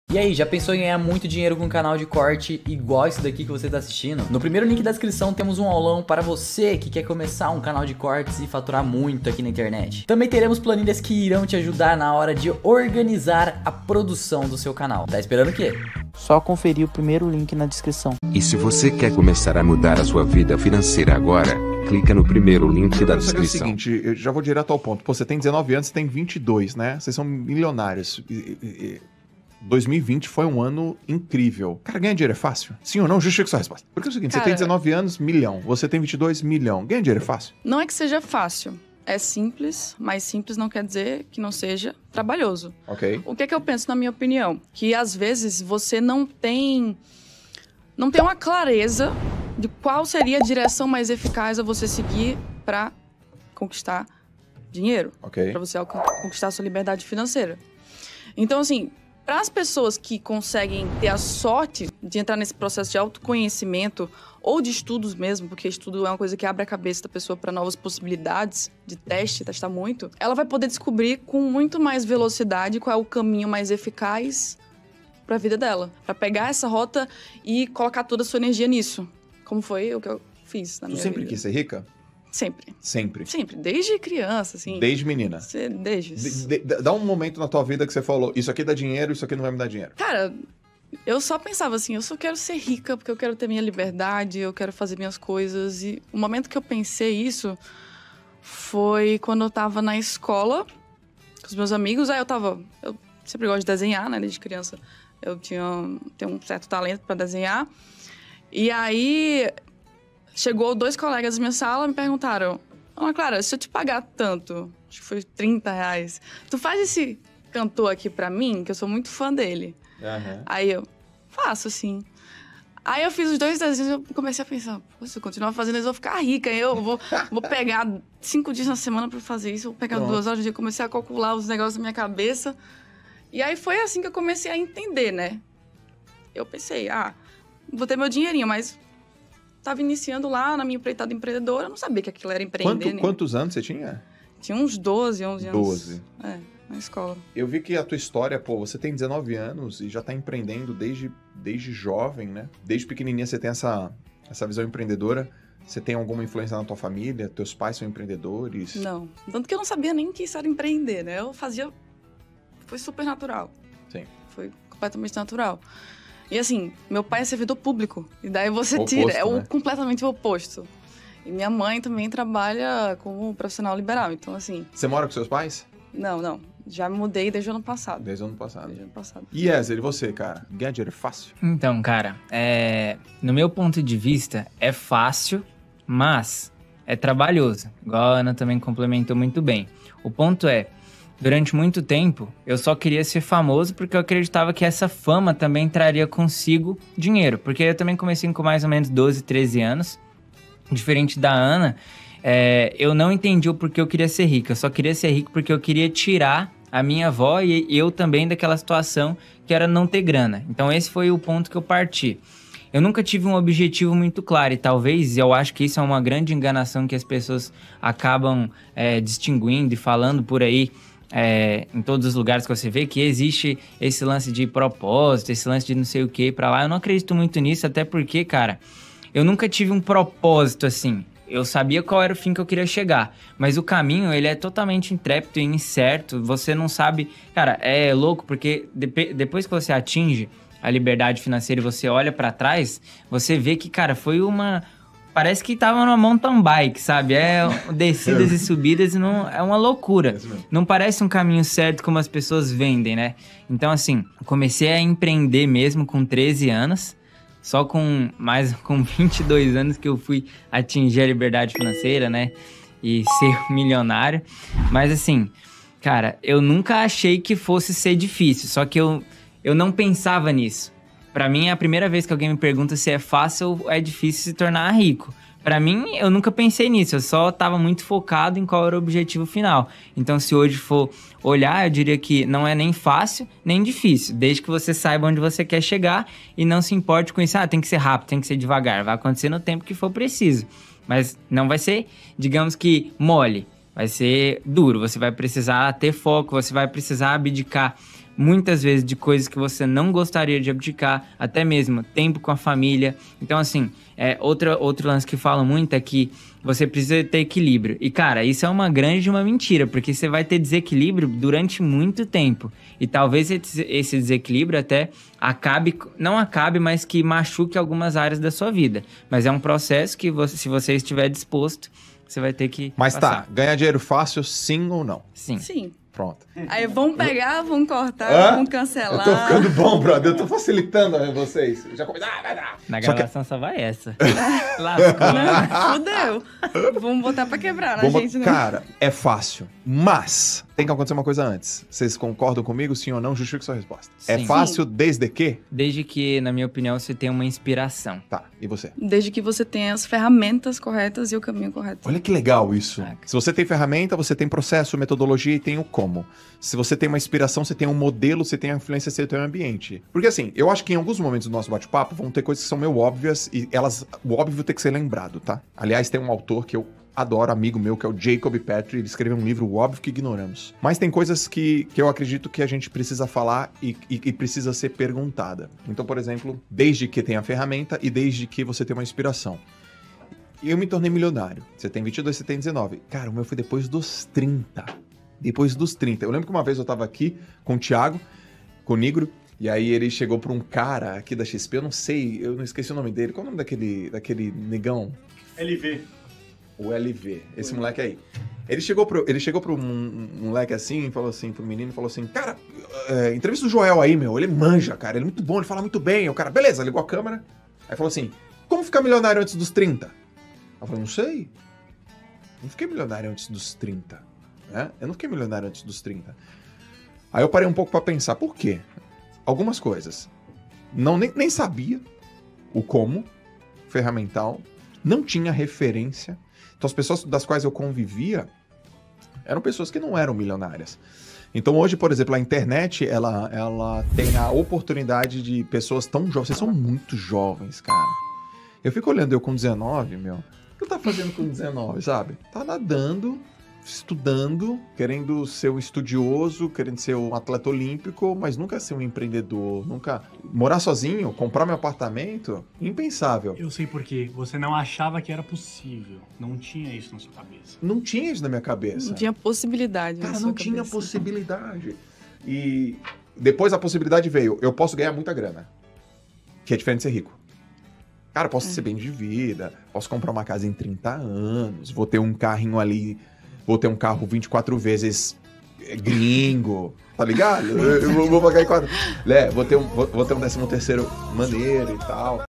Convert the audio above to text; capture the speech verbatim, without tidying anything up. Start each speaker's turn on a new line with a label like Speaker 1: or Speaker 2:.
Speaker 1: E aí, já pensou em ganhar muito dinheiro com um canal de corte igual esse daqui que você está assistindo? No primeiro link da descrição temos um aulão para você que quer começar um canal de cortes e faturar muito aqui na internet. Também teremos planilhas que irão te ajudar na hora de organizar a produção do seu canal. Tá esperando o quê?
Speaker 2: Só conferir o primeiro link na descrição.
Speaker 3: E se você quer começar a mudar a sua vida financeira agora, clica no primeiro link da descrição.
Speaker 4: É o seguinte, eu já vou direto ao ponto. Pô, você tem dezenove anos, você tem vinte e dois, né? Vocês são milionários. E, e, e... dois mil e vinte foi um ano incrível. Cara, ganhar dinheiro é fácil? Sim ou não? Justifique sua resposta. Porque é o seguinte, Cara, você tem dezenove anos, milhão. Você tem vinte e dois, milhão. Ganhar dinheiro é fácil?
Speaker 5: Não é que seja fácil. É simples, mas simples não quer dizer que não seja trabalhoso.
Speaker 4: Ok.
Speaker 5: O que é que eu penso, na minha opinião? Que às vezes você não tem... Não tem uma clareza de qual seria a direção mais eficaz a você seguir para conquistar dinheiro.
Speaker 4: Ok.
Speaker 5: Para você conquistar a sua liberdade financeira. Então, assim... Para as pessoas que conseguem ter a sorte de entrar nesse processo de autoconhecimento ou de estudos mesmo, porque estudo é uma coisa que abre a cabeça da pessoa para novas possibilidades de teste, testar muito, ela vai poder descobrir com muito mais velocidade qual é o caminho mais eficaz para a vida dela. Para pegar essa rota e colocar toda a sua energia nisso. Como foi o que eu fiz na minha vida.
Speaker 4: Tu sempre quis ser rica?
Speaker 5: Sempre.
Speaker 4: Sempre?
Speaker 5: Sempre. Desde criança, assim.
Speaker 4: Desde menina?
Speaker 5: Desde.
Speaker 4: De, de, dá um momento na tua vida que você falou, isso aqui dá dinheiro, isso aqui não vai me dar dinheiro.
Speaker 5: Cara, eu só pensava assim, eu só quero ser rica porque eu quero ter minha liberdade, eu quero fazer minhas coisas. E o momento que eu pensei isso foi quando eu tava na escola com os meus amigos. Aí eu tava... Eu sempre gosto de desenhar, né? Desde criança eu tinha, tinha um certo talento pra desenhar. E aí... Chegou dois colegas da minha sala e me perguntaram: Ana Clara, se eu te pagar tanto, acho que foi trinta reais, tu faz esse cantor aqui pra mim, que eu sou muito fã dele.
Speaker 4: Uhum.
Speaker 5: Aí eu, faço sim. Aí eu fiz os dois desenhos e eu comecei a pensar, pô, se eu continuar fazendo isso, eu vou ficar rica. Aí eu vou, vou pegar cinco dias na semana pra fazer isso, eu vou pegar Pronto. duas horas do dia. Comecei a calcular os negócios na minha cabeça. E aí foi assim que eu comecei a entender, né? Eu pensei, ah, vou ter meu dinheirinho, mas... Tava iniciando lá na minha empreitada empreendedora, eu não sabia que aquilo era empreender.
Speaker 4: Quanto, quantos anos você tinha?
Speaker 5: Tinha uns doze, onze anos.
Speaker 4: doze.
Speaker 5: É, na escola.
Speaker 4: Eu vi que a tua história, pô, você tem dezenove anos e já tá empreendendo desde, desde jovem, né? Desde pequenininha você tem essa, essa visão empreendedora. Você tem alguma influência na tua família? Teus pais são empreendedores?
Speaker 5: Não. Tanto que eu não sabia nem que isso era empreender, né? Eu fazia... Foi super natural.
Speaker 4: Sim.
Speaker 5: Foi completamente natural. E assim, meu pai é servidor público. E daí você
Speaker 4: oposto,
Speaker 5: tira. É o
Speaker 4: né?
Speaker 5: completamente o oposto. E minha mãe também trabalha como profissional liberal. Então, assim...
Speaker 4: Você mora com seus pais?
Speaker 5: Não, não. Já me mudei desde o ano passado.
Speaker 4: Desde o ano passado.
Speaker 5: Desde o ano passado.
Speaker 4: E Yezer, e você, cara? Ganhar dinheiro é fácil?
Speaker 2: Então, cara, é... no meu ponto de vista, é fácil, mas é trabalhoso. Igual a Ana também complementou muito bem. O ponto é... Durante muito tempo, eu só queria ser famoso porque eu acreditava que essa fama também traria consigo dinheiro. Porque eu também comecei com mais ou menos doze, treze anos. Diferente da Ana, é, eu não entendi o porquê eu queria ser rico. Eu só queria ser rico porque eu queria tirar a minha avó e eu também daquela situação que era não ter grana. Então esse foi o ponto que eu parti. Eu nunca tive um objetivo muito claro e talvez, eu acho que isso é uma grande enganação que as pessoas acabam é, distinguindo e falando por aí. É, em todos os lugares que você vê, que existe esse lance de propósito, esse lance de não sei o que pra lá. Eu não acredito muito nisso, até porque, cara, eu nunca tive um propósito assim. Eu sabia qual era o fim que eu queria chegar, mas o caminho, ele é totalmente intrépido e incerto. Você não sabe... Cara, é louco, porque de- depois que você atinge a liberdade financeira e você olha pra trás, você vê que, cara, foi uma... Parece que tava numa mountain bike, sabe? É descidas e subidas e não, é uma loucura. Não parece um caminho certo como as pessoas vendem, né? Então, assim, comecei a empreender mesmo com treze anos. Só com mais com vinte e dois anos que eu fui atingir a liberdade financeira, né? E ser milionário. Mas, assim, cara, eu nunca achei que fosse ser difícil. Só que eu, eu não pensava nisso. Pra mim, é a primeira vez que alguém me pergunta se é fácil ou é difícil se tornar rico. Pra mim, eu nunca pensei nisso. Eu só tava muito focado em qual era o objetivo final. Então, se hoje for olhar, eu diria que não é nem fácil, nem difícil. Desde que você saiba onde você quer chegar e não se importe com isso. Ah, tem que ser rápido, tem que ser devagar. Vai acontecer no tempo que for preciso. Mas não vai ser, digamos que, mole. Vai ser duro. Você vai precisar ter foco, você vai precisar abdicar muitas vezes de coisas que você não gostaria de abdicar, até mesmo tempo com a família. Então, assim, é, outra, outro lance que falam muito é que você precisa ter equilíbrio. E, cara, isso é uma grande uma mentira, porque você vai ter desequilíbrio durante muito tempo. E talvez esse desequilíbrio até acabe, não acabe, mas que machuque algumas áreas da sua vida. Mas é um processo que, você, se você estiver disposto, você vai ter que
Speaker 4: Mas
Speaker 2: passar.
Speaker 4: tá, ganhar dinheiro fácil, sim ou não?
Speaker 2: Sim.
Speaker 5: Sim.
Speaker 4: Pronto.
Speaker 5: Aí vão pegar, vão cortar,
Speaker 4: Hã?
Speaker 5: vão
Speaker 4: Eu
Speaker 5: cancelar.
Speaker 4: tô ficando bom, brother. Eu tô facilitando a vocês. Já comecei. Ah, vai dar.
Speaker 2: Na
Speaker 4: Só que-
Speaker 2: gravação só vai essa. Lascou.
Speaker 5: Não, fudeu. Vamos botar pra quebrar na
Speaker 4: Bomba-
Speaker 5: gente, né?
Speaker 4: Cara, é fácil. Mas tem que acontecer uma coisa antes. Vocês concordam comigo, sim ou não? Justifique sua resposta. É
Speaker 2: Sim.
Speaker 4: fácil desde que?
Speaker 2: Desde que, na minha opinião, você tenha uma inspiração.
Speaker 4: Tá, e você?
Speaker 5: Desde que você tenha as ferramentas corretas e o caminho correto.
Speaker 4: Olha que legal isso.
Speaker 2: Saca.
Speaker 4: Se você tem ferramenta, você tem processo, metodologia e tem o como. Se você tem uma inspiração, você tem um modelo, você tem a influência, você tem o ambiente. Porque assim, eu acho que em alguns momentos do nosso bate-papo vão ter coisas que são meio óbvias e elas, o óbvio tem que ser lembrado, tá? Aliás, tem um autor que eu adoro, amigo meu, que é o Jacob Petrie. Ele escreveu um livro, O Óbvio que Ignoramos. Mas tem coisas que, que eu acredito que a gente precisa falar e, e, e precisa ser perguntada. Então, por exemplo, desde que tem a ferramenta e desde que você tem uma inspiração. Eu me tornei milionário. Você tem vinte e dois, você tem dezenove. Cara, o meu foi depois dos trinta. Depois dos trinta. Eu lembro que uma vez eu tava aqui com o Thiago, com o Nigro, e aí ele chegou pra um cara aqui da X P, eu não sei, eu não esqueci o nome dele. Qual é o nome daquele, daquele negão?
Speaker 6: L V.
Speaker 4: O L V, esse moleque aí. Ele chegou pro, ele chegou pro um, um moleque assim, e falou assim, pro menino, e falou assim, cara, é, entrevista o Joel aí, meu, ele manja, cara, ele é muito bom, ele fala muito bem. O cara, beleza, ligou a câmera, aí falou assim, como ficar milionário antes dos trinta? Eu falei, não sei. Não fiquei milionário antes dos trinta, né? Eu não fiquei milionário antes dos trinta. Aí eu parei um pouco pra pensar, por quê? Algumas coisas. Não, nem, nem sabia o como, ferramental, não tinha referência. Então as pessoas das quais eu convivia eram pessoas que não eram milionárias. Então hoje, por exemplo, a internet, ela, ela tem a oportunidade de pessoas tão jovens. Vocês são muito jovens, cara. Eu fico olhando eu com dezenove, meu. O que eu tava fazendo com dezenove, sabe? Tá nadando, estudando, querendo ser um estudioso, querendo ser um atleta olímpico, mas nunca ser um empreendedor, nunca morar sozinho, comprar meu apartamento, impensável.
Speaker 6: Eu sei por quê. Você não achava que era possível. Não tinha isso na sua cabeça.
Speaker 4: Não tinha isso na minha cabeça.
Speaker 5: Não tinha possibilidade.
Speaker 4: Cara,
Speaker 5: na
Speaker 4: não
Speaker 5: sua
Speaker 4: tinha
Speaker 5: cabeça.
Speaker 4: possibilidade. E depois a possibilidade veio, eu posso ganhar muita grana, que é diferente de ser rico. Cara, eu posso
Speaker 5: É.
Speaker 4: ser bem de vida, posso comprar uma casa em trinta anos, vou ter um carrinho ali, vou ter um carro vinte e quatro vezes gringo, tá ligado? Eu, eu vou pagar em quatro. É, vou ter um, vou, vou ter um décimo terceiro maneiro e tal.